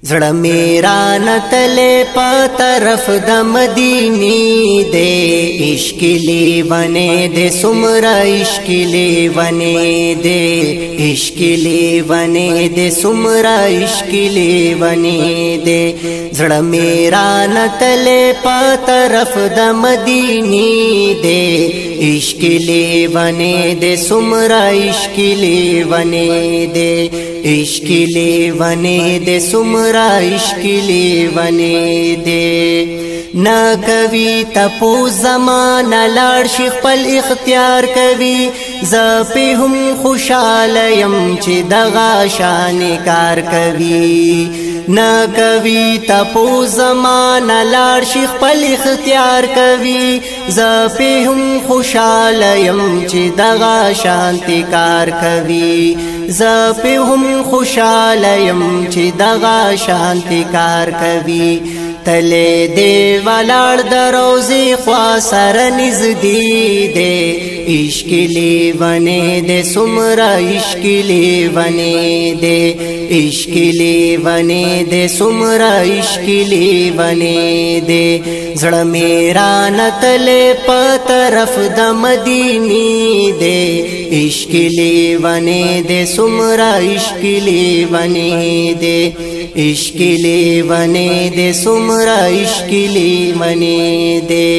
زړه میرا نتلې په طرف د مدینی دے عشق لیوانې دے سمرا عشق لیوانې دے عشق لیوانې دے سمرا عشق لیوانې دے زړه میرا نتلې په طرف د مدینی دے عشق لیوانې دے سمرا عشق لیوانې دے عشق لیوانې دے سمرا عشق لیوانې دے نا کوي تپو زمانہ لاړ شي خپل اختیار کوي زپه هم خوشاله يم چې دغه شان کار کوي نا کوي تپو زمانہ لاړ شي خپل اختیار کوي زپه هم خوشاله يم چې دغه شان کار کوي زپه هم خوشاله يم چې دغه شان کار کوي تلے دے والار دروزی خوا سر نزدی دے عشق لیوانے دے سمرا عشق لیوانے دے عشق لیوانے دے سمرا عشق لیوانے دے زړه میرا نتلے په طرف د مدینی دے عشق لیوانے دے سمرا عشق لیوانے دے عشق لیوانے دے سمرا عشق لیوانے دے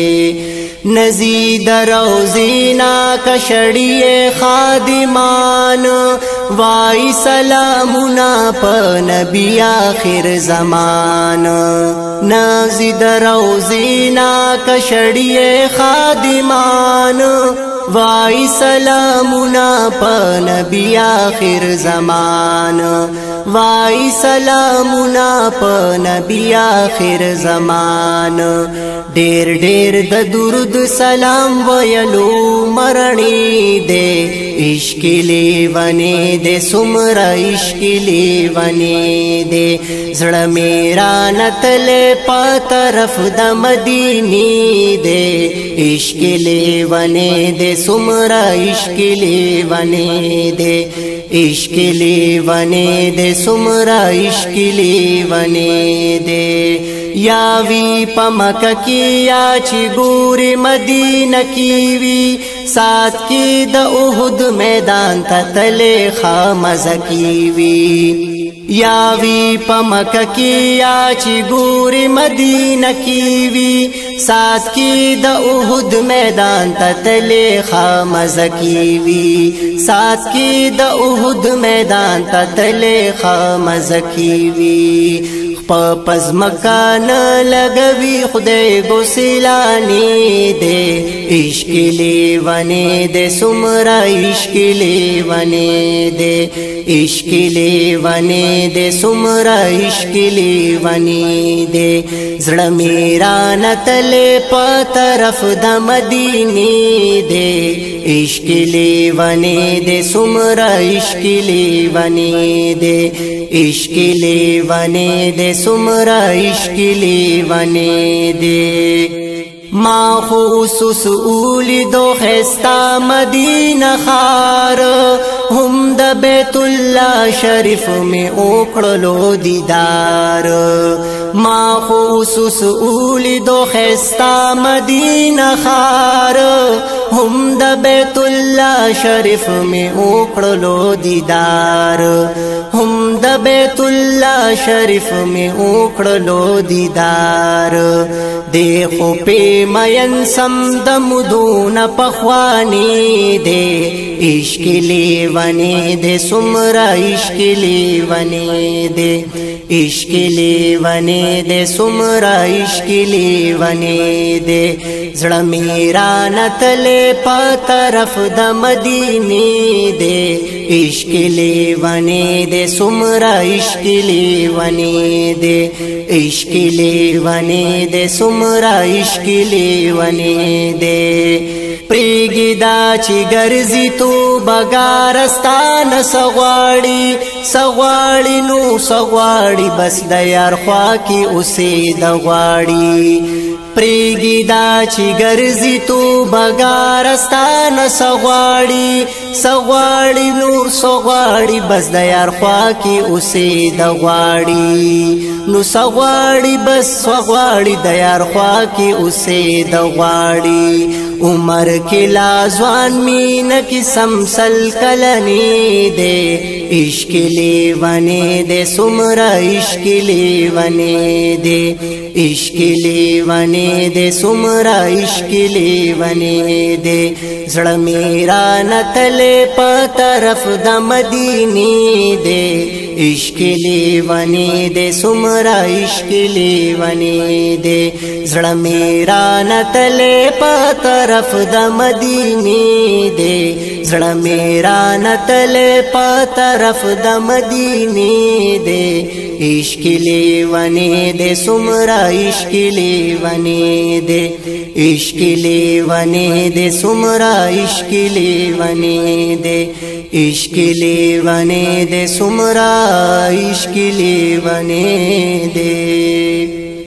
نزید روزینا کشڑیے خادمان وائی سلامنا پا نبی آخر زمان نزید روزینا کشڑیے خادمان وائی سلامنا پا نبی آخر زمان وائی سلامنا پا نبی آخر زمان ډیر ډیر د درود سلام ویلو مرنی دے عشق لیوانے دے سمرا عشق لیوانے دے زړه میرا نتلے په طرف د مدینی دے عشق لیوانے دے سمرا عشق لیوانے دے عشق لیوانے دے سمرا عشق لیوانے دے یاوی پا مکہ کی یا چی گوری مدینہ کی وی ساتھ کی دا احد میدان تا تلے خامز کی وی یاوی پا مکہ کی یا چی گوری مدینہ کی وی ساتھ کی دا احد میدان تا تلے خامز کی وی ساتھ کی دا احد میدان تا تلے خامز کی وی پس مکان لگوی خدای گسلانی دے عشق لیوانے دے سمرا عشق لیوانے دے عشق لیوانے دے سمرا عشق لیوانے دے زړه میرا نتلے په طرف د مدینی دے عشق لیوانے دے سمرا عشق لیوانے دے عشق لیوانے دے سمرا عشق لیوانے دے ما خصوص اولی دو خستا مدینہ خار هم د بیت اللہ شریف میں اوکڑلو دیدار ما خصوص اولی دو خستا مدینہ خار هم د بیت اللہ شریف میں اوکڑلو دیدار هم د بیت اللہ شریف میں اوکڑلو دیدار دیکھو پی مین سم د مدون پخوانی دے عشق لیوانے دے سمرا عشق لیوانے دے عشق لیوانے دے سمرا عشق لیوانے دے زړه میرا نتلے په طرف د مدینی دے عشق لیوانے دے سمرا عشق لیوانے دے عشق لیوانے دے سمرا عشق لیوانے دے پریگی دا چی گرزی تو بگارستان سغواڑی سغواڑی نو سغواڑی بس دیار خواہ کی اسے دغواڑی پریگی دا چی گرزی تو بگارستان سغواڑی سغواڑی نور سغواڑی بس دیار خواہ کی اسے دغواڑی نو سغواړي بس سغواړي د یار خوا کې اوسې د غواړي عمر کې لا ځوان مینه کې سمسل کلنی دے عشق لیوانی دے سمرا عشق لیوانی دے عشق لیوانی دے سمرا عشق لیوانی دے زړه میرا نتلې په طرف د مدینی دے عشق لیوانی دے سمرا عشق لیوانی دے زړه میرا نتلې په طرف د مدینی دے زړه میرا نتلې په طرف د مدینی دے عشق لیوانی دے سمرا عشق لیوانی دے عشق لیوانی دے سمرا عشق لیوانی دے عشق لیوانی دے سمرا عشق لیوانی دے